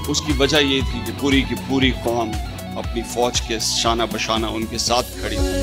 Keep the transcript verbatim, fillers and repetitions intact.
उसकी वजह ये थी कि पूरी की पूरी कौम अपनी फ़ौज के शाना बशाना उनके साथ खड़ी थी।